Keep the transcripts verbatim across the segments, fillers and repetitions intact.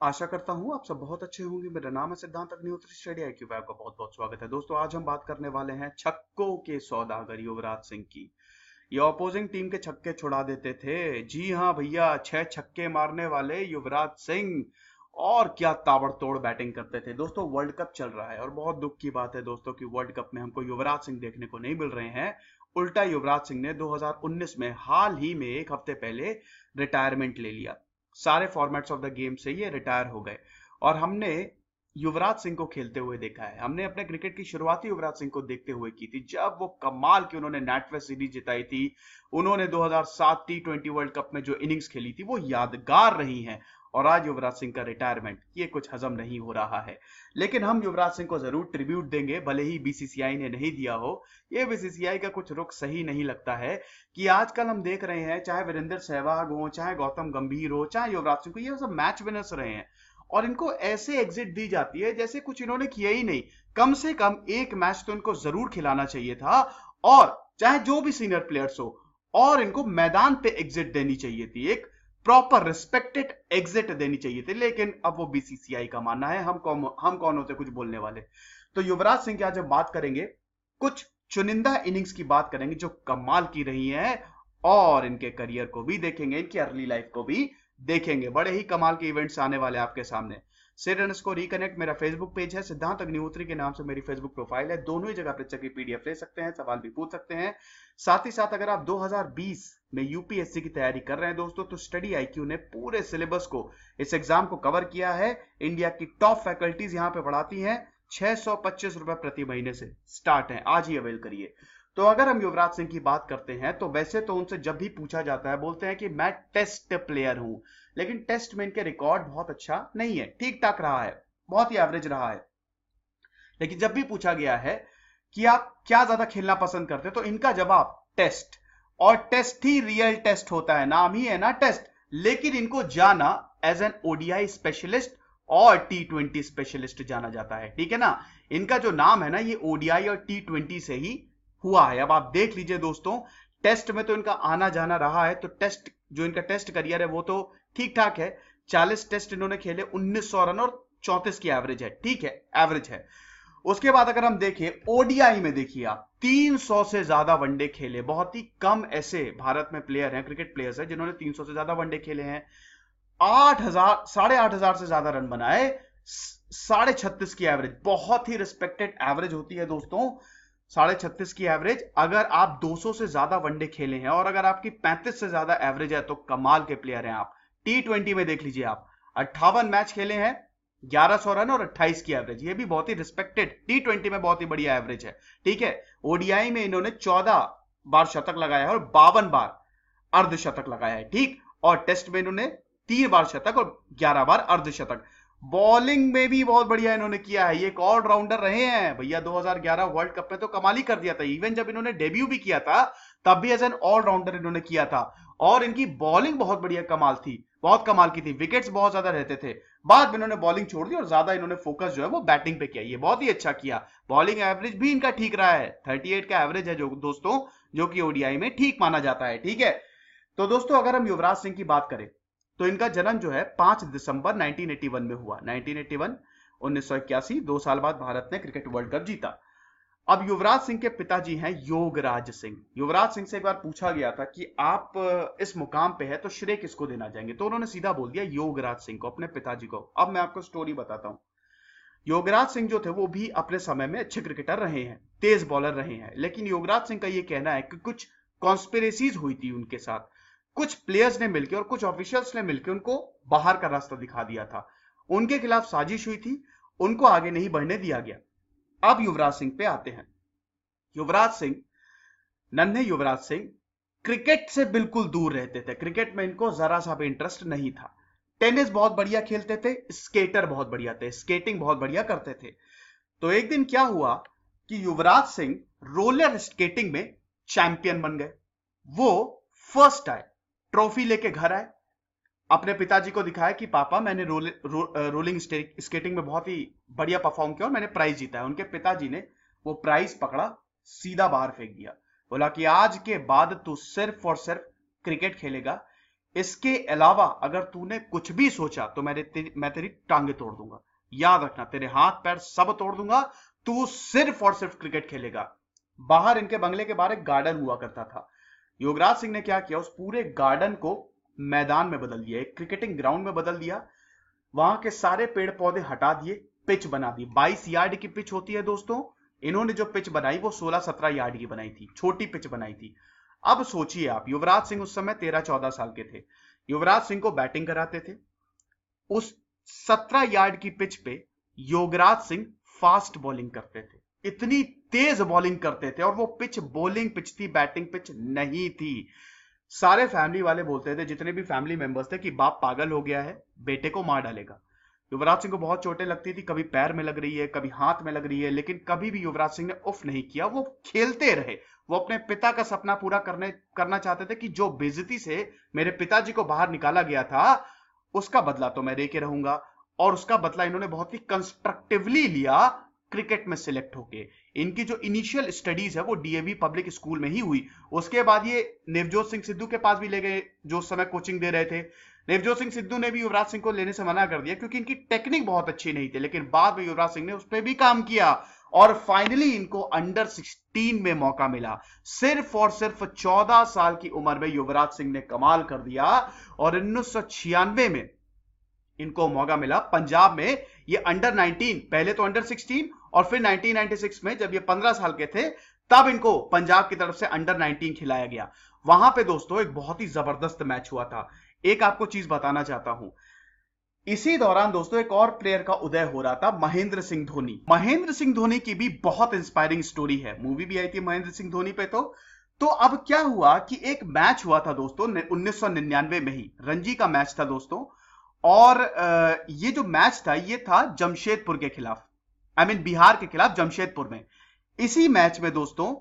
आशा करता हूँ आप सब बहुत अच्छे होंगे। मेरा नाम है सिद्धांत अग्निहोत्री, स्टडी आई क्यू पे आपका बहुत बहुत स्वागत है। दोस्तों आज हम बात करने वाले हैं छक्कों के सौदागर युवराज सिंह की। ये ऑपोजिंग टीम के छक्के छुड़ा देते थे। जी हाँ भैया, छह छक्के मारने वाले युवराज सिंह। और क्या ताबड़तोड़ बैटिंग करते थे। दोस्तों वर्ल्ड कप चल रहा है और बहुत दुख की बात है दोस्तों कि वर्ल्ड कप में हमको युवराज सिंह देखने को नहीं मिल रहे हैं। उल्टा युवराज सिंह ने दो हज़ार उन्नीस में हाल ही में एक हफ्ते पहले रिटायरमेंट ले लिया। सारे फॉर्मेट्स ऑफ द गेम से ये रिटायर हो गए और हमने युवराज सिंह को खेलते हुए देखा है। हमने अपने क्रिकेट की शुरुआती युवराज सिंह को देखते हुए की थी जब वो कमाल की उन्होंने नेटवेस्ट सीरीज जिताई थी। उन्होंने दो हज़ार सात टी ट्वेंटी वर्ल्ड कप में जो इनिंग्स खेली थी वो यादगार रही हैं। और आज युवराज सिंह का रिटायरमेंट, ये कुछ हजम नहीं हो रहा है। लेकिन हम युवराज सिंह को जरूर ट्रिब्यूट देंगे, भले ही बीसीसीआई ने नहीं दिया हो। ये बीसीसीआई का कुछ रुख सही नहीं लगता है कि आजकल हम देख रहे हैं, चाहे वीरेंद्र सहवाग हो, चाहे गौतम गंभीर हो, चाहे युवराज सिंह को, ये सब मैच विनर्स रहे हैं और इनको ऐसे एग्जिट दी जाती है जैसे कुछ इन्होंने किया ही नहीं। कम से कम एक मैच तो इनको जरूर खिलाना चाहिए था, और चाहे जो भी सीनियर प्लेयर्स हो, और इनको मैदान पे एग्जिट देनी चाहिए थी, एक प्रॉपर रिस्पेक्टेड एग्जिट देनी चाहिए थी। लेकिन अब वो बीसीसीआई का मानना है, हम कौन हम कौन होते कुछ बोलने वाले। तो युवराज सिंह की आज जब बात करेंगे, कुछ चुनिंदा इनिंग्स की बात करेंगे जो कमाल की रही हैं, और इनके करियर को भी देखेंगे, इनकी अर्ली लाइफ को भी देखेंगे। बड़े ही कमाल के इवेंट्स आने वाले आपके सामने। सिड को रिकनेक्ट मेरा फेसबुक पेज है, सिद्धांत अग्निहोत्री के नाम से मेरी फेसबुक प्रोफाइल है। दोनों ही जगह परीक्षा की पीडीएफ ले सकते हैं, सवाल भी पूछ सकते हैं। साथ ही साथ अगर आप दो हज़ार बीस में यूपीएससी की तैयारी कर रहे हैं दोस्तों, तो स्टडी आईक्यू ने पूरे सिलेबस को, इस एग्जाम को कवर किया है। इंडिया की टॉप फैकल्टीज यहाँ पे पढ़ाती हैं। छह सौ पच्चीस रुपए प्रति महीने से स्टार्ट है, आज ही अवेल करिए। तो अगर हम युवराज सिंह की बात करते हैं, तो वैसे तो उनसे जब भी पूछा जाता है बोलते हैं कि मैं टेस्ट प्लेयर हूं, लेकिन टेस्ट में इनके रिकॉर्ड बहुत अच्छा नहीं है, ठीक ठाक रहा है, बहुत ही एवरेज रहा है। लेकिन जब भी पूछा गया है कि आप क्या ज्यादा खेलना पसंद करते हैं, तो इनका जवाब टेस्ट। और टेस्ट ही रियल टेस्ट होता है, नाम ही है ना टेस्ट। लेकिन इनको जाना एज एन ओडीआई स्पेशलिस्ट और टी ट्वेंटी स्पेशलिस्ट जाना जाता है, ठीक है ना। इनका जो नाम है ना, ये ओडीआई और टी ट्वेंटी से ही हुआ है। अब आप देख लीजिए दोस्तों, टेस्ट में तो इनका आना जाना रहा है, तो टेस्ट जो इनका टेस्ट करियर है वो तो ठीक ठाक है। चालीस टेस्ट इन्होंने खेले, उन्नीस सौ रन और चौंतीस की एवरेज है, ठीक है, एवरेज है। उसके बाद अगर हम देखें ओडीआई में, देखिए आप तीन सौ से ज्यादा वनडे खेले। बहुत ही कम ऐसे भारत में प्लेयर हैं, क्रिकेट प्लेयर्स हैं, जिन्होंने तीन सौ से ज्यादा वनडे खेले हैं। आठ हजार साढ़े आठ हजार से ज्यादा रन बनाए, साढ़े छत्तीस की एवरेज, बहुत ही रिस्पेक्टेड एवरेज होती है दोस्तों, साढ़े छत्तीस की एवरेज। अगर आप दो सौ से ज्यादा वनडे खेले हैं और अगर आपकी पैंतीस से ज्यादा एवरेज है, तो कमाल के प्लेयर हैं आप। टी ट्वेंटी में देख लीजिए आप, अट्ठावन मैच खेले हैं, ग्यारह सौ रन और अट्ठाईस की एवरेज, ये भी बहुत ही रिस्पेक्टेड, टी ट्वेंटी में बहुत ही बढ़िया एवरेज है, ठीक है। ओडीआई में इन्होंने चौदह बार शतक लगाया है और बावन बार अर्धशतक लगाया है, ठीक। और टेस्ट में इन्होंने तीन बार शतक और ग्यारह बार अर्धशतक। बॉलिंग में भी बहुत बढ़िया इन्होंने किया है, ये एक ऑलराउंडर रहे हैं भैया। दो हज़ार ग्यारह वर्ल्ड कप में तो कमाल ही कर दिया था। इवन जब इन्होंने डेब्यू भी किया था, तब भी एज एन ऑलराउंडर इन्होंने किया था। और इनकी बॉलिंग बहुत बढ़िया कमाल थी, बहुत कमाल की थी, विकेट्स बहुत ज्यादा रहते थे। बाद में इन्होंने बॉलिंग छोड़ दी और ज्यादा इन्होंने फोकस जो है वो बैटिंग पे किया, ये बहुत ही अच्छा किया। बॉलिंग एवरेज भी इनका ठीक रहा है, अड़तीस का एवरेज है जो दोस्तों, जो कि ओडीआई में ठीक माना जाता है, ठीक है। तो दोस्तों अगर हम युवराज सिंह की बात करें, तो इनका जन्म जो है पांच दिसंबर उन्नीस सौ इक्यासी में हुआ। उन्नीस सौ इक्यासी, दो साल बाद भारत ने क्रिकेट वर्ल्ड कप जीता। अब युवराज सिंह के पिताजी हैं योगराज सिंह। युवराज सिंह से एक बार पूछा गया था कि आप इस मुकाम पे है तो श्रेय किसको देना चाहेंगे, तो उन्होंने सीधा बोल दिया योगराज सिंह को, अपने पिताजी को। अब मैं आपको स्टोरी बताता हूं। योगराज सिंह जो थे वो भी अपने समय में अच्छे क्रिकेटर रहे हैं, तेज बॉलर रहे हैं। लेकिन योगराज सिंह का ये कहना है कि कुछ कॉन्स्पिरेसीज हुई थी उनके साथ, कुछ प्लेयर्स ने मिलकर और कुछ ऑफिशियल्स ने मिलकर उनको बाहर का रास्ता दिखा दिया था। उनके खिलाफ साजिश हुई थी, उनको आगे नहीं बढ़ने दिया गया। अब युवराज सिंह पे आते हैं। युवराज सिंह, नन्हे युवराज सिंह क्रिकेट से बिल्कुल दूर रहते थे। क्रिकेट में इनको जरा सा भी इंटरेस्ट नहीं था। टेनिस बहुत बढ़िया खेलते थे, स्केटर बहुत बढ़िया थे, स्केटिंग बहुत बढ़िया करते थे। तो एक दिन क्या हुआ कि युवराज सिंह रोलर स्केटिंग में चैंपियन बन गए। वो फर्स्ट आए, ट्रॉफी लेके घर आए, अपने पिताजी को दिखाया कि पापा मैंने रोल, रो, रोलिंग स्केटिंग में बहुत ही बढ़िया परफॉर्म किया और मैंने प्राइज जीता है। उनके पिताजी ने वो प्राइज पकड़ा, सीधा बाहर फेंक दिया। बोला कि आज के बाद तू सिर्फ और सिर्फ क्रिकेट खेलेगा, इसके अलावा अगर तूने कुछ भी सोचा तो मेरे तेरी, मैं तेरी टांगे तोड़ दूंगा। याद रखना, तेरे हाथ पैर सब तोड़ दूंगा। तू सिर्फ और सिर्फ क्रिकेट खेलेगा। बाहर इनके बंगले के बाहर एक गार्डन हुआ करता था। युवराज सिंह ने क्या किया, उस पूरे गार्डन को मैदान में बदल दिया, एक क्रिकेटिंग ग्राउंड में बदल दिया। वहां के सारे पेड़ पौधे हटा दिए, पिच बना दी। बाईस यार्ड की पिच होती है दोस्तों। इन्होंने जो पिच बनाई वो सोलह सत्रह यार्ड की बनाई थी, छोटी पिच बनाई थी। अब सोचिए आप, युवराज सिंह उस समय तेरह चौदह साल के थे। युवराज सिंह को बैटिंग कराते थे। उस सत्रह यार्ड की पिच पे युवराज सिंह फास्ट बॉलिंग करते थे, इतनी तेज बॉलिंग करते थे। और वो पिच बॉलिंग पिच थी, बैटिंग पिच नहीं थी। सारे फैमिली वाले बोलते थे, जितने भी फैमिली मेंबर्स थे, कि बाप पागल हो गया है, बेटे को मार डालेगा। युवराज सिंह को बहुत चोटें लगती थी, कभी पैर में लग रही है, कभी हाथ में लग रही है, लेकिन कभी भी युवराज सिंह ने उफ नहीं किया। वो खेलते रहे। वो अपने पिता का सपना पूरा करने करना चाहते थे कि जो बेइज्जती से मेरे पिताजी को बाहर निकाला गया था, उसका बदला तो मैं लेके रहूंगा। और उसका बदला इन्होंने बहुत ही कंस्ट्रक्टिवली लिया, क्रिकेट में सिलेक्ट होके। इनकी जो इनिशियल स्टडीज है वो डीएवी पब्लिक स्कूल में ही हुई। उसके बाद ये नवजोत सिंह सिद्धू के पास भी ले गए, जो उस समय कोचिंग दे रहे थे। नवजोत सिंह सिद्धू ने भी युवराज सिंह को लेने से मना कर दिया, क्योंकि इनकी टेक्निक बहुत अच्छी नहीं थी। लेकिन बाद में युवराज सिंह ने उस पर भी काम किया और फाइनली इनको अंडर सिक्सटीन में मौका मिला। सिर्फ और सिर्फ चौदह साल की उम्र में युवराज सिंह ने कमाल कर दिया। और उन्नीस सौ छियानवे में इनको मौका मिला पंजाब में। ये अंडर नाइनटीन, पहले तो अंडर सिक्सटीन और फिर नाइनटीन नाइंटी सिक्स में जब ये पंद्रह साल के थे, तब इनको पंजाब की तरफ से अंडर नाइनटीन खिलाया गया। वहां पे दोस्तों एक बहुत ही जबरदस्त मैच हुआ था। एक आपको चीज बताना चाहता हूं, इसी दौरान दोस्तों एक और प्लेयर का उदय हो रहा था, महेंद्र सिंह धोनी। महेंद्र सिंह धोनी की भी बहुत इंस्पायरिंग स्टोरी है, मूवी भी आई थी महेंद्र सिंह धोनी पे। तो तो अब क्या हुआ कि एक मैच हुआ था दोस्तों उन्नीस सौ निन्यानवे में ही, रणजी का मैच था दोस्तों। और ये जो मैच था ये था जमशेदपुर के खिलाफ, आई मीन बिहार के खिलाफ जमशेदपुर में। इसी मैच में दोस्तों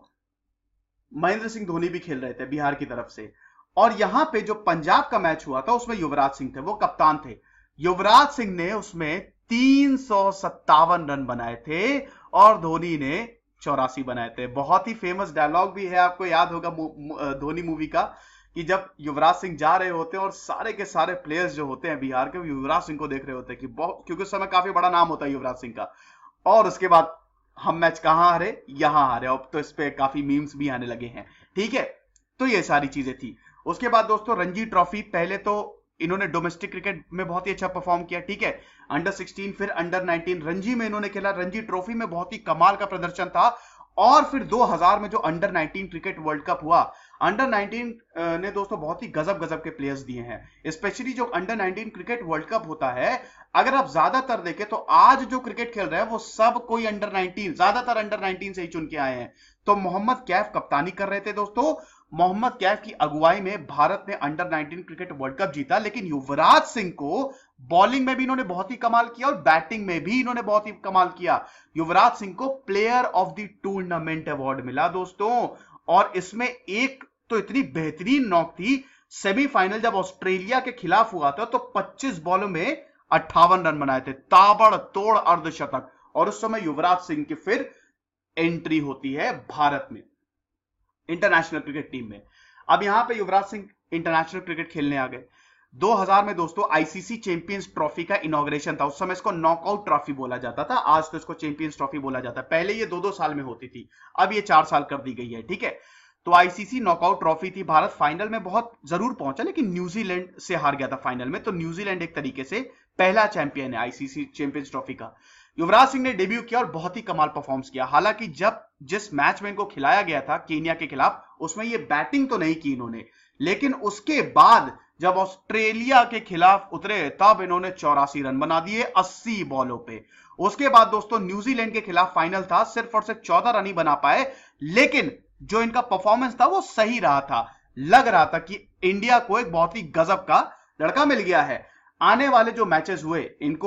महेंद्र सिंह धोनी भी खेल रहे थे बिहार की तरफ से। और यहां पे जो पंजाब का मैच हुआ था उसमें युवराज सिंह थे, वो कप्तान थे। युवराज सिंह ने उसमें तीन सौ सत्तावन रन बनाए थे और धोनी ने चौरासी बनाए थे। बहुत ही फेमस डायलॉग भी है, आपको याद होगा धोनी मूवी का, कि जब युवराज सिंह जा रहे होते हैं और सारे के सारे प्लेयर्स जो होते हैं बिहार के, युवराज सिंह को देख रहे होते हैं कि बहुत, क्योंकि उस समय काफी बड़ा नाम होता है युवराज सिंह का। और उसके बाद हम मैच कहां हारे, यहां हारे। अब तो इस पे काफी मीम्स भी आने लगे हैं, ठीक है। तो ये सारी चीजें थी। उसके बाद दोस्तों रणजी ट्रॉफी, पहले तो इन्होंने डोमेस्टिक क्रिकेट में बहुत ही अच्छा परफॉर्म किया, ठीक है। अंडर सिक्सटीन, फिर अंडर नाइनटीन, रणजी में इन्होंने खेला। रणजी ट्रॉफी में बहुत ही कमाल का प्रदर्शन था। और फिर दो हज़ार में जो under nineteen cricket world cup हुआ, अंडर नाइनटीन ने दोस्तों बहुत ही गजब गजब के प्लेयर्स दिए हैं। स्पेशली जो under nineteen cricket world cup होता है, अगर आप ज्यादातर देखें तो आज जो क्रिकेट खेल रहे हैं वो सब कोई अंडर नाइनटीन, ज्यादातर अंडर नाइनटीन से ही चुन के आए हैं। तो मोहम्मद कैफ कप्तानी कर रहे थे दोस्तों। मोहम्मद कैफ की अगुवाई में भारत ने under nineteen cricket world cup जीता। लेकिन युवराज सिंह को बॉलिंग में भी इन्होंने बहुत ही कमाल किया और बैटिंग में भी इन्होंने बहुत ही कमाल किया। युवराज सिंह को player of the tournament award मिला दोस्तों। और इसमें एक तो इतनी बेहतरीन नॉक थी, सेमीफाइनल जब ऑस्ट्रेलिया के खिलाफ हुआ था तो पच्चीस बॉलों में अट्ठावन रन बनाए थे, ताबड़तोड़ अर्धशतक। और उस समय युवराज सिंह की फिर एंट्री होती है भारत में इंटरनेशनल क्रिकेट टीम में। अब यहां पे युवराज सिंह इंटरनेशनल क्रिकेट खेलने आ गए। दो हज़ार में दोस्तों आईसीसी चैंपियंस ट्रॉफी का इनॉग्रेशन था। उस समय इसको नॉकआउट ट्रॉफी बोला जाता था, आज तो इसको चैंपियंस ट्रॉफी बोला जाता है। पहले ये दो दो साल में होती थी, अब ये चार साल कर दी गई है, ठीक है। तो आईसीसी नॉकआउट ट्रॉफी थी। भारत फाइनल में बहुत जरूर पहुंचा, लेकिन न्यूजीलैंड से हार गया था फाइनल में। तो न्यूजीलैंड एक तरीके से पहला चैंपियन है आईसीसी चैंपियंस ट्रॉफी का। युवराज सिंह ने डेब्यू किया और बहुत ही कमाल परफॉर्मेंस किया। हालांकि जब जिस मैच में इनको खिलाया गया था केन्या के खिलाफ, उसमें ये बैटिंग तो नहीं की इन्होंने, लेकिन उसके बाद जब ऑस्ट्रेलिया के खिलाफ उतरे तब इन्होंने चौरासी रन बना दिए अस्सी बॉलों पे। उसके बाद दोस्तों न्यूजीलैंड के खिलाफ फाइनल था, सिर्फ और सिर्फ चौदह रन ही बना पाए, लेकिन जो इनका परफॉर्मेंस था वो सही रहा था। लग रहा था कि इंडिया को एक बहुत ही गजब का लड़का मिल गया है। आने वाले जो मैचेस हुए इनको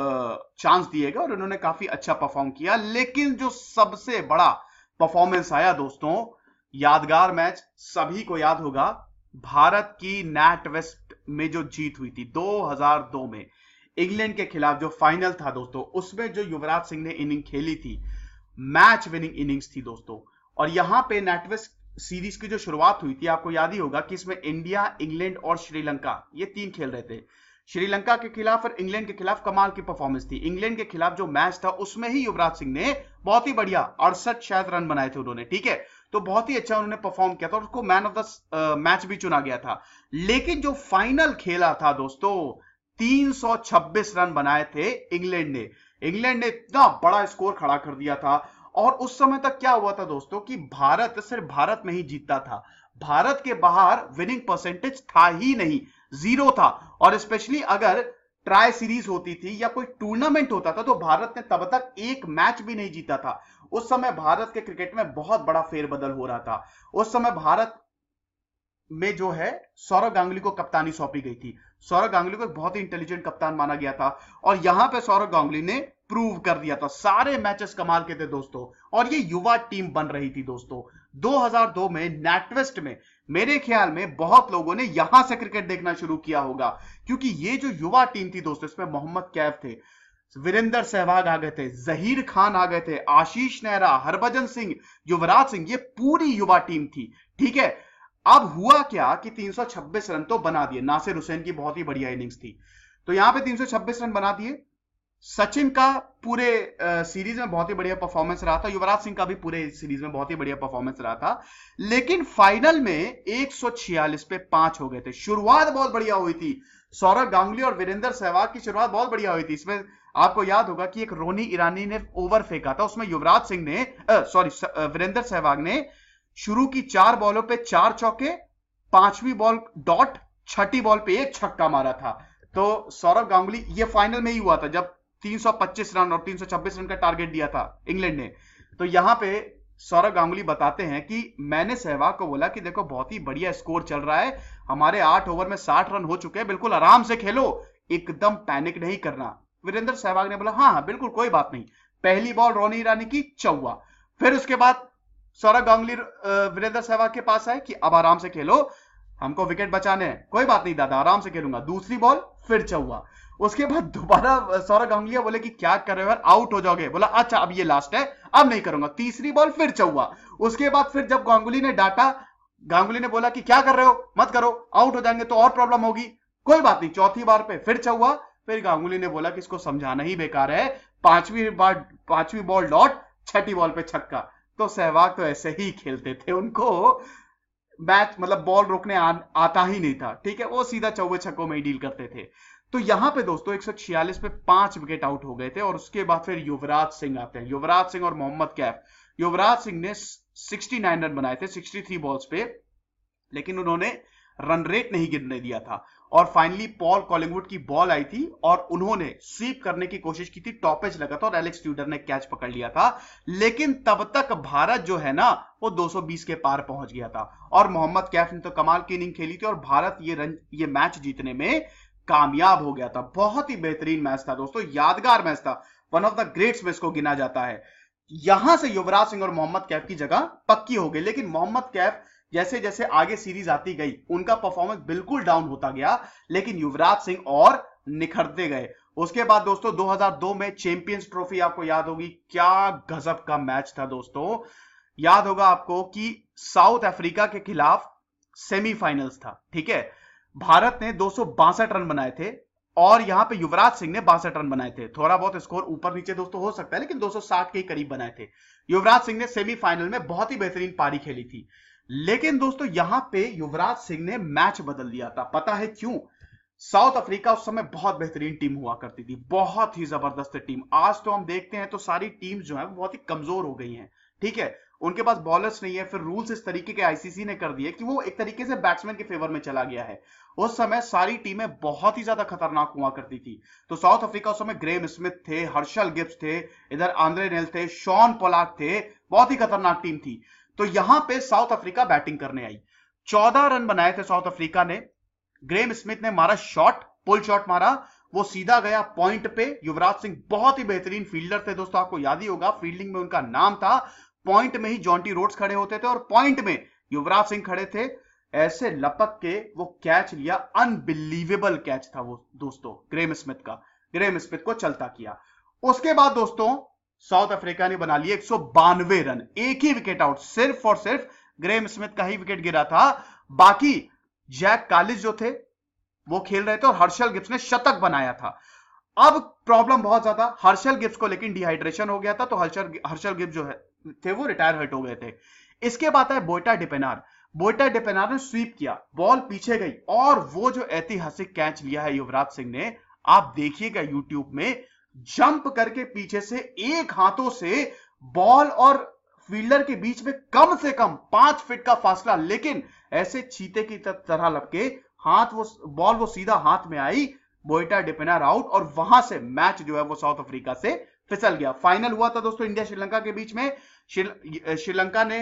चांस दिए गए और इन्होंने काफी अच्छा परफॉर्म किया। लेकिन जो सबसे बड़ा परफॉर्मेंस आया दोस्तों, यादगार मैच सभी को याद होगा, भारत की नैट वेस्ट में जो जीत हुई थी दो हज़ार दो में इंग्लैंड के खिलाफ, जो फाइनल था दोस्तों, उसमें जो युवराज सिंह ने इनिंग खेली थी, मैच विनिंग इनिंग्स थी दोस्तों। और यहां पे नैटवेस्ट सीरीज की जो शुरुआत हुई थी, आपको याद ही होगा कि इसमें इंडिया, इंग्लैंड और श्रीलंका ये तीन खेल रहे थे। श्रीलंका के खिलाफ और इंग्लैंड के खिलाफ कमाल की परफॉर्मेंस थी। इंग्लैंड के खिलाफ जो मैच था उसमें ही युवराज सिंह ने बहुत ही बढ़िया अड़सठ शायद रन बनाए थे उन्होंने, ठीक है, तो बहुत ही अच्छा उन्होंने परफॉर्म किया था और उसको मैन ऑफ द मैच भी चुना गया था। लेकिन जो फाइनल खेला था दोस्तों, तीन सौ छब्बीस रन बनाए थे इंग्लैंड ने। इंग्लैंड ने इतना बड़ा स्कोर खड़ा कर दिया था और उस समय तक क्या हुआ था दोस्तों कि भारत सिर्फ भारत में ही जीतता था, भारत के बाहर विनिंग परसेंटेज था ही नहीं, जीरो था। और स्पेशली अगर ट्राई सीरीज होती थी या कोई टूर्नामेंट होता था तो भारत ने तब तक एक मैच भी नहीं जीता था। उस समय भारत के क्रिकेट में बहुत बड़ा फेरबदल हो रहा था। उस समय भारत में जो है सौरव गांगुली को कप्तानी सौंपी गई थी। सौरव गांगुली को एक बहुत ही इंटेलिजेंट कप्तान माना गया था और यहां पे सौरव गांगुली ने प्रूव कर दिया था। सारे मैचेस कमाल के थे दोस्तों और ये युवा टीम बन रही थी दोस्तों। दो हज़ार दो में नेटवेस्ट में मेरे ख्याल में बहुत लोगों ने यहां से क्रिकेट देखना शुरू किया होगा, क्योंकि ये जो युवा टीम थी दोस्तों, इसमें मोहम्मद कैफ थे, वीरेंद्र सहवाग आ गए थे, जहीर खान आ गए थे, आशीष नेहरा, हरभजन सिंह, युवराज सिंह, ये पूरी युवा टीम थी, ठीक है। अब हुआ क्या कि तीन सौ छब्बीस रन तो बना दिए, नासिर हुसैन की बहुत ही बढ़िया इनिंग्स थी, तो यहां पे तीन सौ छब्बीस रन बना दिए। सचिन का पूरे सीरीज में बहुत ही बढ़िया परफॉर्मेंस रहा था, युवराज सिंह का भी पूरे सीरीज में बहुत ही बढ़िया परफॉर्मेंस रहा था, लेकिन फाइनल में एक सौ छियालीस पे पांच हो गए थे। शुरुआत बहुत बढ़िया हुई थी, सौरव गांगुली और वीरेंद्र सहवाग की शुरुआत बहुत बढ़िया हुई थी। इसमें आपको याद होगा कि एक रोनी ईरानी ने ओवर फेंका था, उसमें युवराज सिंह ने सॉरी वीरेंद्र सहवाग ने शुरू की चार बॉलों पे चार चौके, पांचवी बॉल डॉट, छठी बॉल पे एक छक्का मारा था। तो सौरव गांगुली, ये फाइनल में ही हुआ था जब तीन सौ पच्चीस रन और तीन सौ छब्बीस रन का टारगेट दिया था इंग्लैंड ने। तो यहां पे सौरव गांगुली बताते हैं कि मैंने सहवाग को बोला कि देखो बहुत ही बढ़िया स्कोर चल रहा है, हमारे आठ ओवर में साठ रन हो चुके हैं, बिल्कुल आराम से खेलो, एकदम पैनिक नहीं करना। वीरेंद्र सहवाग ने बोला हाँ हाँ बिल्कुल कोई बात नहीं। पहली बॉल रोनी ईरानी की चौवा, फिर उसके बाद सौरव गांगुली वीरेंद्र सहवाग के पास आए कि अब आराम से खेलो, हमको विकेट बचाने हैं। कोई बात नहीं दादा, आराम से खेलूंगा। दूसरी बॉल फिर चौवा, उसके बाद दोबारा सौरव गांगुली बोले कि क्या कर रहे हो यार, आउट हो जाओगे। बोला अच्छा अब ये लास्ट है, अब नहीं करूंगा। तीसरी बॉल फिर चौवा, उसके बाद फिर जब गांगुली ने डांटा, गांगुली ने बोला कि क्या कर रहे हो, मत करो, आउट हो जाएंगे तो और प्रॉब्लम होगी। कोई बात नहीं, चौथी बार पे फिर चौवा, फिर गांगुली ने बोला कि इसको समझाना ही बेकार है, पांचवी बार पांचवी बॉल डॉट, छठी बॉल पे छक्का। तो सहवाग तो ऐसे ही खेलते थे, उनको मैच मतलब बॉल रोकने आ, आता ही नहीं था, ठीक है, वो सीधा चौवे छक्कों में ही डील करते थे। तो यहां पे दोस्तों एक सौ छियालीस पे पांच विकेट आउट हो गए थे और उसके बाद फिर युवराज सिंह आते हैं, युवराज सिंह और मोहम्मद कैफ। युवराज सिंह ने उनहत्तर रन बनाए थे तिरसठ बॉल्स पे, लेकिन उन्होंने रन रेट नहीं गिरने दिया था और फाइनली पॉल कॉलिंगवुड की बॉल आई थी और उन्होंने स्वीप करने की कोशिश की थी, टॉपेज लगा था और एलेक्स ट्यूडर ने कैच पकड़ लिया था, लेकिन तब तक भारत जो है ना वो दो सौ बीस के पार पहुंच गया था और मोहम्मद कैफ ने तो कमाल की इनिंग खेली थी और भारत ये रन ये मैच जीतने में कामयाब हो गया था। बहुत ही बेहतरीन मैच था दोस्तों, यादगार मैच था, वन ऑफ द ग्रेट्स में इसको गिना जाता है। यहां से युवराज सिंह और मोहम्मद कैफ की जगह पक्की हो गई, लेकिन मोहम्मद कैफ जैसे जैसे आगे सीरीज आती गई उनका परफॉर्मेंस बिल्कुल डाउन होता गया, लेकिन युवराज सिंह और निखरते गए। उसके बाद दोस्तों दो हज़ार दो में चैंपियंस ट्रॉफी आपको याद होगी, क्या गजब का मैच था दोस्तों। याद होगा आपको कि साउथ अफ्रीका के खिलाफ सेमीफाइनल्स था, ठीक है, भारत ने दो सौ बासठ रन बनाए थे और यहां पे युवराज सिंह ने बासठ रन बनाए थे। थोड़ा बहुत स्कोर ऊपर नीचे दोस्तों हो सकता है, लेकिन दो सौ साठ के करीब बनाए थे। युवराज सिंह ने सेमीफाइनल में बहुत ही बेहतरीन पारी खेली थी, लेकिन दोस्तों यहां पे युवराज सिंह ने मैच बदल दिया था। पता है क्यों? साउथ अफ्रीका उस समय बहुत बेहतरीन टीम हुआ करती थी, बहुत ही जबरदस्त टीम। आज तो हम देखते हैं तो सारी टीम्स जो है बहुत ही कमजोर हो गई हैं, ठीक है, उनके पास बॉलर्स नहीं है, फिर रूल्स इस तरीके के आईसीसी ने कर दिए कि वो एक तरीके से बैट्समैन के फेवर में चला गया है। उस समय सारी टीमें बहुत ही ज्यादा खतरनाक हुआ करती थी। तो साउथ अफ्रीका उस समय ग्रेम स्मिथ थे, हर्षल गिब्स थे, इधर आंद्रे नेल थे, शॉन पोलाक थे, बहुत ही खतरनाक टीम थी। तो यहां पे साउथ अफ्रीका बैटिंग करने आई, चौदह रन बनाए थे साउथ अफ्रीका ने। ग्रेम स्मिथ ने मारा शॉट, पुल शॉट मारा, वो सीधा गया पॉइंट पे। युवराज सिंह बहुत ही बेहतरीन फील्डर थे दोस्तों, आपको याद ही होगा फील्डिंग में उनका नाम था। पॉइंट में ही जॉन्टी रोड्स खड़े होते थे और पॉइंट में युवराज सिंह खड़े थे, ऐसे लपक के वो कैच लिया, अनबिलीवेबल कैच था वो दोस्तों ग्रेम स्मिथ का, ग्रेम स्मिथ को चलता किया। उसके बाद दोस्तों साउथ अफ्रीका ने बना लिए एक सौ बानवे रन, एक ही विकेट आउट, सिर्फ और सिर्फ ग्रेम स्मिथ का ही विकेट गिरा था, बाकी जैक कालिस जो थे वो खेल रहे थे और हर्षल गिब्स ने शतक बनाया था। अब प्रॉब्लम बहुत ज्यादा हर्षल गिब्स को, लेकिन डिहाइड्रेशन हो गया था, तो हर्षल हर्षल गिब्स जो है थे वो रिटायर हर्ट हो गए थे। इसके बाद है बोइटा डिपेनार। बोइटा डिपेनार ने स्वीप किया, बॉल पीछे गई और वो जो ऐतिहासिक कैच लिया है युवराज सिंह ने, आप देखिएगा यूट्यूब में, जंप करके पीछे से एक हाथों से बॉल और फील्डर के बीच में कम से कम पांच फीट का फासला, लेकिन ऐसे चीते की तरह लपके हाथ, वो बॉल वो सीधा हाथ में आई, बोइटा डिपेनार आउट, और वहां से मैच जो है वो साउथ अफ्रीका से फिसल गया। फाइनल हुआ था दोस्तों इंडिया श्रीलंका के बीच में। श्रीलंका ने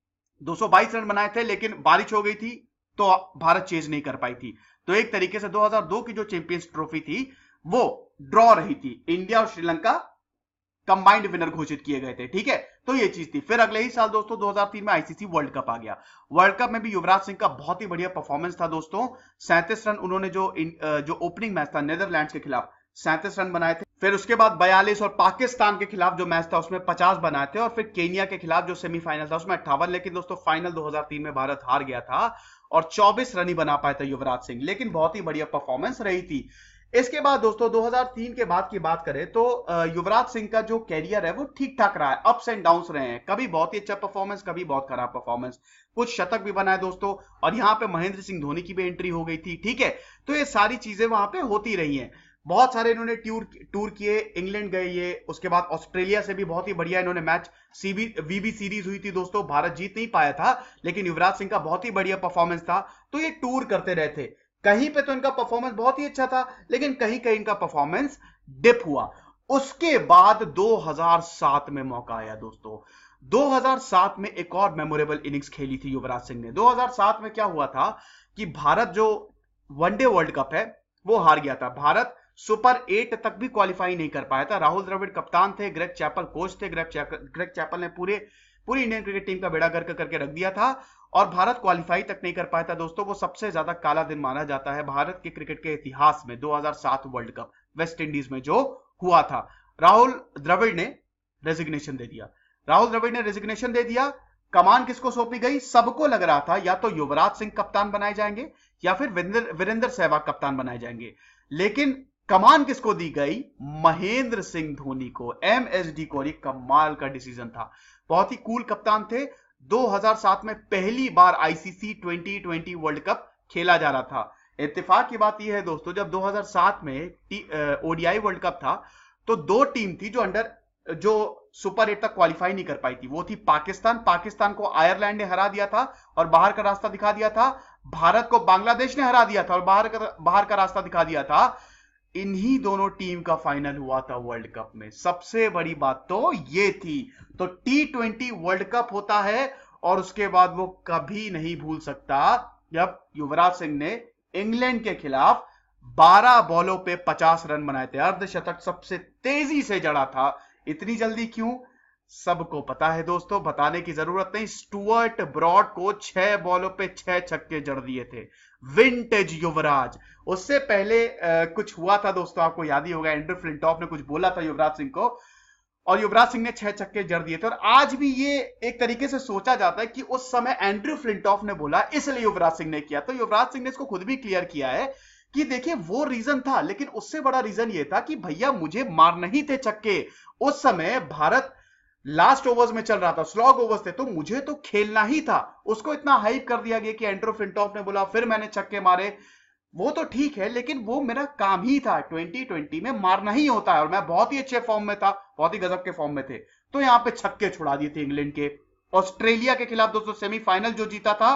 दो सौ बाईस रन बनाए थे, लेकिन बारिश हो गई थी तो भारत चेज नहीं कर पाई थी। तो एक तरीके से दो हज़ार दो की जो चैंपियंस ट्रॉफी थी वो ड्रॉ रही थी, इंडिया और श्रीलंका कंबाइंड विनर घोषित किए गए थे, ठीक है। तो ये चीज थी। फिर अगले ही साल दोस्तों दो हज़ार तीन में आईसीसी वर्ल्ड कप आ गया। वर्ल्ड कप में भी युवराज सिंह का बहुत ही बढ़िया परफॉर्मेंस था दोस्तों। सैंतीस रन उन्होंने जो जो ओपनिंग मैच था नीदरलैंड्स के खिलाफ सैंतीस रन बनाए थे। फिर उसके बाद बयालीस, और पाकिस्तान के खिलाफ जो मैच था उसमें पचास बनाए थे, और फिर केनिया के खिलाफ जो सेमीफाइनल था उसमें अट्ठावन। लेकिन दोस्तों फाइनल दो हज़ार तीन में भारत हार गया था और चौबीस रन ही बना पाया था युवराज सिंह, लेकिन बहुत ही बढ़िया परफॉर्मेंस रही थी। इसके बाद दोस्तों दो हज़ार तीन के बाद की बात करें तो युवराज सिंह का जो कैरियर है वो ठीक ठाक रहा है, अप्स एंड डाउन्स रहे हैं, कभी बहुत ही अच्छा परफॉर्मेंस, कभी बहुत खराब परफॉर्मेंस, कुछ शतक भी बनाए दोस्तों, और यहां पे महेंद्र सिंह धोनी की भी एंट्री हो गई थी, ठीक है। तो ये सारी चीजें वहां पे होती रही हैं। बहुत सारे इन्होंने टूर टूर किए, इंग्लैंड गए ये, उसके बाद ऑस्ट्रेलिया से भी बहुत ही बढ़िया इन्होंने मैच, सीबी वीबी सीरीज हुई थी दोस्तों, भारत जीत नहीं पाया था, लेकिन युवराज सिंह का बहुत ही बढ़िया परफॉर्मेंस था। तो ये टूर करते रहे थे, कहीं पे तो इनका परफॉर्मेंस बहुत ही अच्छा था, लेकिन कहीं कहीं इनका परफॉर्मेंस डिप हुआ। उसके बाद दो हज़ार सात में मौका आया दोस्तों। दो हज़ार सात में एक और मेमोरेबल इनिंग्स खेली थी युवराज सिंह ने। दो हज़ार सात में क्या हुआ था कि भारत जो वनडे वर्ल्ड कप है वो हार गया था। भारत सुपर एट तक भी क्वालिफाई नहीं कर पाया था। राहुल द्रविड़ कप्तान थे, ग्रेग चैपल कोच थे। ग्रेग चैपल ग्रेग चैपल ने पूरे पूरी इंडियन क्रिकेट टीम का बेड़ा गर्क करके रख दिया था और भारत क्वालिफाई तक नहीं कर पाया था दोस्तों। वो सबसे ज्यादा काला दिन माना जाता है भारत के क्रिकेट के इतिहास में, दो हज़ार सात वर्ल्ड कप वेस्ट इंडीज में जो हुआ था। राहुल द्रविड़ ने रेजिग्नेशन दे दिया। राहुल द्रविड़ ने रेजिग्नेशन दे दिया। कमान किसको सौंपी गई? सबको लग रहा था या तो युवराज सिंह कप्तान बनाए जाएंगे या फिर वीरेंद्र सहवाग कप्तान बनाए जाएंगे, लेकिन कमान किसको दी गई? महेंद्र सिंह धोनी को, एमएसडी को। ये कमाल का डिसीजन था, बहुत ही कूल कप्तान थे। दो हज़ार सात में पहली बार ICC twenty twenty world cup खेला जा रहा था। इत्तेफाक की बात यह है दोस्तों, जब दो हज़ार सात में ओडीआई वर्ल्ड कप था तो दो टीम थी जो अंडर जो सुपर एट तक क्वालिफाई नहीं कर पाई थी। वो थी पाकिस्तान। पाकिस्तान को आयरलैंड ने हरा दिया था और बाहर का रास्ता दिखा दिया था। भारत को बांग्लादेश ने हरा दिया था और बाहर का बाहर का रास्ता दिखा दिया था। इन्हीं दोनों टीम का फाइनल हुआ था वर्ल्ड कप में। सबसे बड़ी बात तो ये थी। तो टी ट्वेंटी वर्ल्ड कप होता है और उसके बाद वो कभी नहीं भूल सकता जब युवराज सिंह ने इंग्लैंड के खिलाफ बारह बॉलों पे पचास रन बनाए थे। अर्धशतक सबसे तेजी से जड़ा था। इतनी जल्दी क्यों? सबको पता है दोस्तों, बताने की जरूरत नहीं। स्टुअर्ट ब्रॉड को छह बॉलों पे छह छक्के जड़ दिए थे। विंटेज युवराज। उससे पहले आ, कुछ हुआ था दोस्तों, आपको याद ही होगा, एंड्रू फ्लिंटॉफ ने कुछ बोला था युवराज सिंह को और युवराज सिंह ने छह छक्के जड़ दिए थे। और आज भी ये एक तरीके से सोचा जाता है कि उस समय एंड्रू फ्लिंटॉफ ने बोला इसलिए युवराज सिंह ने किया। तो युवराज सिंह ने इसको खुद भी क्लियर किया है कि देखिए वो रीजन था, लेकिन उससे बड़ा रीजन ये था कि भैया मुझे मारना ही थे छक्के। उस समय भारत लास्ट ओवर्स में चल रहा था, स्लॉग ओवर्स थे, तो मुझे तो खेलना ही था। उसको इतना हाइप कर दिया गया कि एंड्रू फ्लिंटॉफ ने बोला फिर मैंने छक्के मारे। वो तो ठीक है, लेकिन वो मेरा काम ही था। ट्वेंटी ट्वेंटी में मारना ही होता है और मैं बहुत ही अच्छे फॉर्म में था, बहुत ही गजब के फॉर्म में थे। तो यहां पे छक्के छुड़ा दिए थे इंग्लैंड के। ऑस्ट्रेलिया के खिलाफ दोस्तों सेमीफाइनल जो जीता था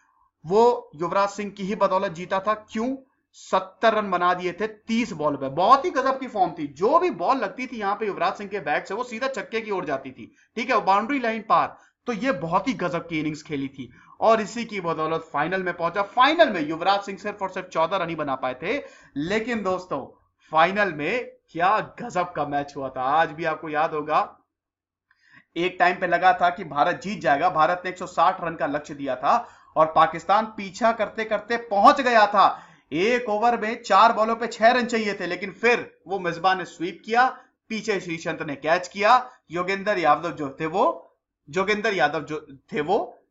वो युवराज सिंह की ही बदौलत जीता था। क्यों? सत्तर रन बना दिए थे तीस बॉल पे। बहुत ही गजब की फॉर्म थी। जो भी बॉल लगती थी यहां पे युवराज सिंह के बैट से वो सीधा छक्के की ओर जाती थी, ठीक है, बाउंड्री लाइन पार। तो ये बहुत ही गजब की इनिंग्स खेली थी और इसी की बदौलत फाइनल में पहुंचा। फाइनल में युवराज सिंह सिर्फ और सिर्फ चौदह रन ही बना पाए थे, लेकिन दोस्तों फाइनल में क्या गजब का मैच हुआ था। आज भी आपको याद होगा, एक टाइम पे लगा था कि भारत जीत जाएगा। भारत ने एक सौ साठ रन का लक्ष्य दिया था और पाकिस्तान पीछा करते करते पहुंच गया था। एक ओवर में चार बॉलों पे छह रन चाहिए थे, लेकिन फिर वो मिसबाह ने स्वीप किया, पीछे श्रीसंत ने कैच किया, योगेंद्र यादव जो थे वो जोगेंद्र यादव जो थे वो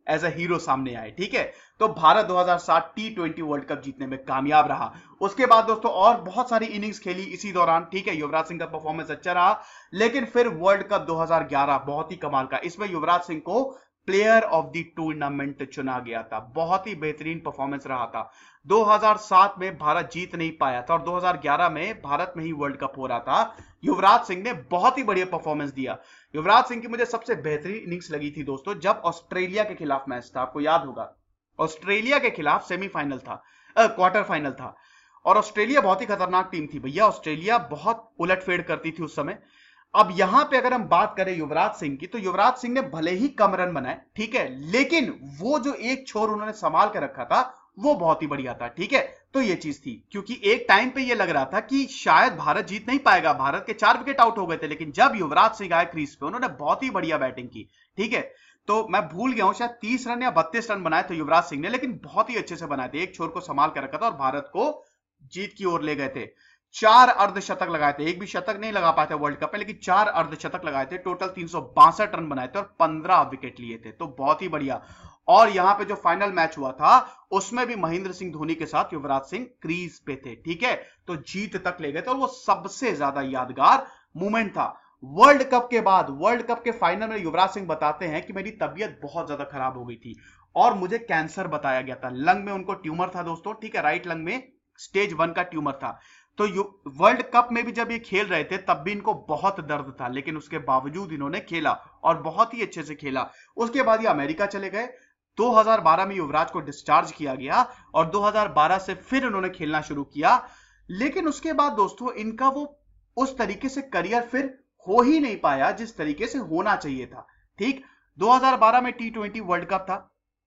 एज अ हीरो सामने आए। ठीक है, तो भारत दो हज़ार सात टी ट्वेंटी वर्ल्ड कप जीतने में कामयाब रहा। उसके बाद दोस्तों और बहुत सारी इनिंग्स खेली इसी दौरान। ठीक है, युवराज सिंह का परफॉर्मेंस अच्छा रहा, लेकिन फिर वर्ल्ड कप दो हज़ार ग्यारह बहुत ही कमाल का, इसमें युवराज सिंह को प्लेयर ऑफ द टूर्नामेंट चुना गया था। बहुत ही बेहतरीन परफॉर्मेंस रहा था। दो हज़ार सात में भारत जीत नहीं पाया था और दो हज़ार ग्यारह में भारत में ही वर्ल्ड कप हो रहा था। युवराज सिंह ने बहुत ही बढ़िया परफॉर्मेंस दिया। युवराज सिंह की मुझे सबसे बेहतरीन इनिंग्स लगी थी दोस्तों जब ऑस्ट्रेलिया के खिलाफ मैच था। आपको याद होगा ऑस्ट्रेलिया के खिलाफ सेमीफाइनल था, क्वार्टर फाइनल था, और ऑस्ट्रेलिया बहुत ही खतरनाक टीम थी भैया। ऑस्ट्रेलिया बहुत उलटफेर करती थी उस समय। अब यहां पे अगर हम बात करें युवराज सिंह की, तो युवराज सिंह ने भले ही कम रन बनाए, ठीक है, लेकिन वो जो एक छोर उन्होंने संभाल के रखा था वो बहुत ही बढ़िया था। ठीक है, तो ये चीज थी, क्योंकि एक टाइम पे ये लग रहा था कि शायद भारत जीत नहीं पाएगा, भारत के चार विकेट आउट हो गए थे, लेकिन जब युवराज सिंह आए क्रीज पे उन्होंने बहुत ही बढ़िया बैटिंग की। ठीक है, तो मैं भूल गया हूं शायद तीस रन या बत्तीस रन बनाए थे युवराज सिंह ने, लेकिन बहुत ही अच्छे से बनाए थे, एक छोर को संभाल कर रखा था और भारत को जीत की ओर ले गए थे। चार अर्धशतक लगाए थे, एक भी शतक नहीं लगा पाए थे वर्ल्ड कप में, लेकिन चार अर्धशतक लगाए थे, टोटल तीन सौ बासठ रन बनाए थे और पंद्रह विकेट लिए थे, तो बहुत ही बढ़िया। और यहां पे जो फाइनल मैच हुआ था उसमें भी महेंद्र सिंह धोनी के साथ युवराज सिंह क्रीज पे थे। ठीक है, तो जीत तक ले गए थे और वो सबसे ज्यादा यादगार मोमेंट था। वर्ल्ड कप के बाद वर्ल्ड कप के फाइनल में युवराज सिंह बताते हैं कि मेरी तबीयत बहुत ज्यादा खराब हो गई थी और मुझे कैंसर बताया गया था, लंग में उनको ट्यूमर था दोस्तों। ठीक है, राइट लंग में स्टेज वन का ट्यूमर था। तो वर्ल्ड कप में भी जब ये खेल रहे थे तब भी इनको बहुत दर्द था, लेकिन उसके बावजूद इन्होंने खेला और बहुत ही अच्छे से खेला। उसके बाद ये अमेरिका चले गए। दो हज़ार बारह में युवराज को डिस्चार्ज किया गया और दो हज़ार बारह से फिर उन्होंने खेलना शुरू किया, लेकिन उसके बाद दोस्तों इनका वो उस तरीके से करियर फिर हो ही नहीं पाया जिस तरीके से होना चाहिए था। ठीक, दो हज़ार बारह में टी ट्वेंटी वर्ल्ड कप था,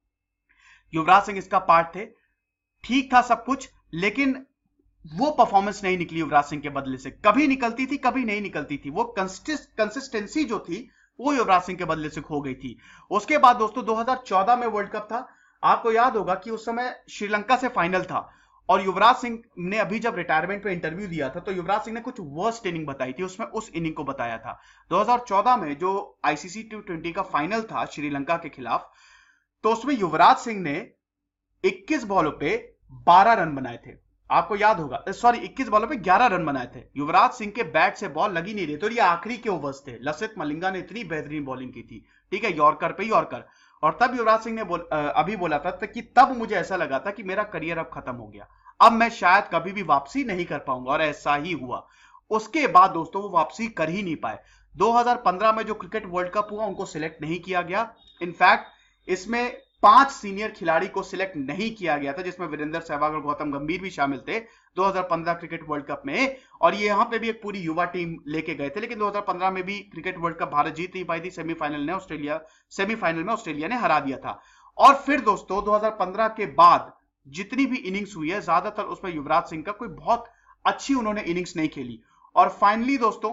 युवराज सिंह इसका पार्ट थे, ठीक था सब कुछ, लेकिन वो परफॉर्मेंस नहीं निकली युवराज सिंह के बदले से। कभी निकलती थी कभी नहीं निकलती थी, वो कंसिस्टेंसी जो थी वो युवराज सिंह के बदले से खो गई थी। उसके बाद दोस्तों दो हज़ार चौदह में वर्ल्ड कप था। आपको याद होगा कि उस समय श्रीलंका से फाइनल था और युवराज सिंह ने अभी जब रिटायरमेंट पे इंटरव्यू दिया था तो युवराज सिंह ने कुछ वर्स्ट इनिंग बताई थी, उसमें उस इनिंग को बताया था। दो हज़ार चौदह में जो आईसीसी टी ट्वेंटी का फाइनल था श्रीलंका के खिलाफ, तो उसमें युवराज सिंह ने इक्कीस बॉलों पे बारह रन बनाए थे। आपको याद होगा, सॉरी इक्कीस बॉलों पे ग्यारह रन बनाए थे। युवराज सिंह के बैट से बॉल लगी नहीं रही तो ये आखिरी के ओवर्स थे, लसित मलिंगा ने इतनी बेहतरीन बॉलिंग की थी। ठीक है, यॉर्कर पे यॉर्कर, और तब युवराज सिंह ने बोल, अभी बोला था कि तब मुझे ऐसा लगा था कि मेरा करियर अब खत्म हो गया, अब मैं शायद कभी भी वापसी नहीं कर पाऊंगा, और ऐसा ही हुआ। उसके बाद दोस्तों वो वापसी कर ही नहीं पाए। दो हज़ार पंद्रह में जो क्रिकेट वर्ल्ड कप हुआ उनको सिलेक्ट नहीं किया गया। इनफैक्ट इसमें पांच सीनियर खिलाड़ी को सिलेक्ट नहीं किया गया था, जिसमें वीरेंद्र सहवाग और गौतम गंभीर भी शामिल थे दो हज़ार पंद्रह क्रिकेट वर्ल्ड कप में, और ये यहां पे भी एक पूरी युवा टीम लेके गए थे, लेकिन दो हज़ार पंद्रह में भी क्रिकेट वर्ल्ड कप भारत जीत नहीं पाई थी। सेमीफाइनल ने ऑस्ट्रेलिया सेमीफाइनल में ऑस्ट्रेलिया ने हरा दिया था। और फिर दोस्तों दो हज़ार पंद्रह के बाद जितनी भी इनिंग्स हुई है ज्यादातर उसमें युवराज सिंह का कोई बहुत अच्छी उन्होंने इनिंग्स नहीं खेली, और फाइनली दोस्तों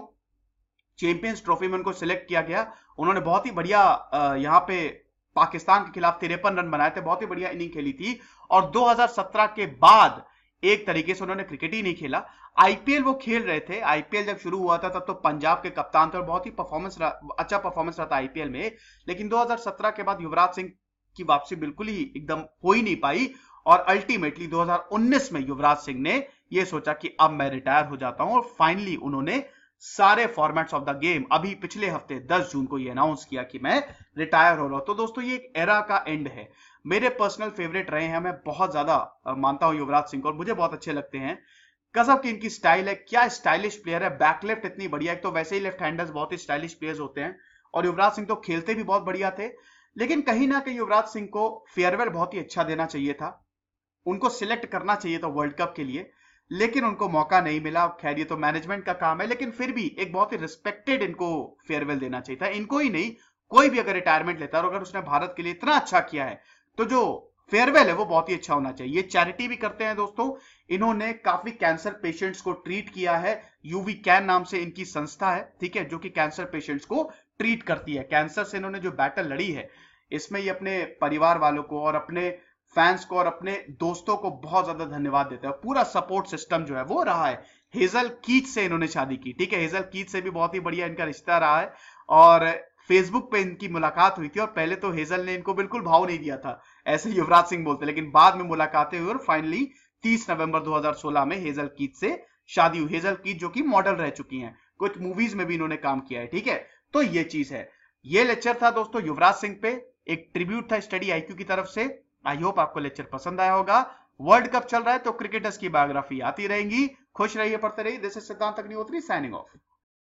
चैंपियंस ट्रॉफी में उनको सिलेक्ट किया गया। उन्होंने बहुत ही बढ़िया यहाँ पे पाकिस्तान के खिलाफ तिरपन रन बनाए थे, बहुत ही बढ़िया इनिंग खेली थी। और दो हज़ार सत्रह के बाद एक तरीके से उन्होंने क्रिकेट ही नहीं खेला। आईपीएल वो खेल रहे थे, आईपीएल जब शुरू हुआ था तब तो पंजाब के कप्तान थे और बहुत ही परफॉर्मेंस अच्छा परफॉर्मेंस रहा था आईपीएल में, लेकिन दो हज़ार सत्रह के बाद युवराज सिंह की वापसी बिल्कुल ही एकदम हो ही नहीं पाई, और अल्टीमेटली दो हज़ार उन्नीस में युवराज सिंह ने यह सोचा कि अब मैं रिटायर हो जाता हूं, और फाइनली उन्होंने सारे फॉर्मेट्स ऑफ द गेम अभी पिछले हफ्ते दस जून को ये अनाउंस किया कि मैं रिटायर हो रहा हूं। तो दोस्तों ये एक एरा का एंड है। मेरे पर्सनल फेवरेट रहे हैं, मैं बहुत ज्यादा मानता हूं युवराज सिंह को और मुझे बहुत अच्छे लगते हैं। गजब की इनकी स्टाइल है, क्या स्टाइलिश प्लेयर है, बैकलेफ्ट इतनी बढ़िया, एक तो वैसे ही लेफ्ट हैंडर्स बहुत ही स्टाइलिश प्लेयर्स होते हैं, और युवराज सिंह तो खेलते भी बहुत बढ़िया थे। लेकिन कहीं ना कहीं युवराज सिंह को फेयरवेल बहुत ही अच्छा देना चाहिए था, उनको सिलेक्ट करना चाहिए था वर्ल्ड कप के लिए, लेकिन उनको मौका नहीं मिला। खैर ये तो मैनेजमेंट का काम है, लेकिन फिर भी एक बहुत ही रिस्पेक्टेड इनको फेयरवेल देना चाहिए था। इनको ही नहीं, कोई भी अगर रिटायरमेंट लेता है और अगर उसने भारत के लिए इतना अच्छा किया है तो जो फेयरवेल है वो बहुत ही अच्छा होना चाहिए। ये चैरिटी भी करते हैं दोस्तों, इन्होंने काफी कैंसर पेशेंट्स को ट्रीट किया है। यूवी कैन नाम से इनकी संस्था है, ठीक है, जो कि कैंसर पेशेंट्स को ट्रीट करती है। कैंसर से इन्होंने जो बैटल लड़ी है इसमें ये अपने परिवार वालों को और अपने फैंस को और अपने दोस्तों को बहुत ज्यादा धन्यवाद देते हैं। पूरा सपोर्ट सिस्टम जो है वो रहा है। हेजल कीच से इन्होंने शादी की, ठीक है, हेजल कीच से भी बहुत ही बढ़िया इनका रिश्ता रहा है, और फेसबुक पे इनकी मुलाकात हुई थी और पहले तो हेजल ने इनको बिल्कुल भाव नहीं दिया था, ऐसे युवराज सिंह बोलते, लेकिन बाद में मुलाकातें हुई और फाइनली तीस नवंबर दो हज़ार सोलह में हेजल कीथ से शादी हुई। हेजल कीथ जो कि मॉडल रह चुकी हैं, कुछ मूवीज में भी इन्होंने काम किया है, ठीक है। तो ये चीज है। ये लेक्चर था दोस्तों युवराज सिंह पे, एक ट्रिब्यूट था स्टडी आईक्यू की तरफ से। आई होप आपको लेक्चर पसंद आया होगा। वर्ल्ड कप चल रहा है तो क्रिकेटर्स की बायोग्राफी आती रहेंगी। खुश रहिए, पढ़ते रहिए। दिस इज सिद्धांत अग्निहोत्री साइनिंग ऑफ।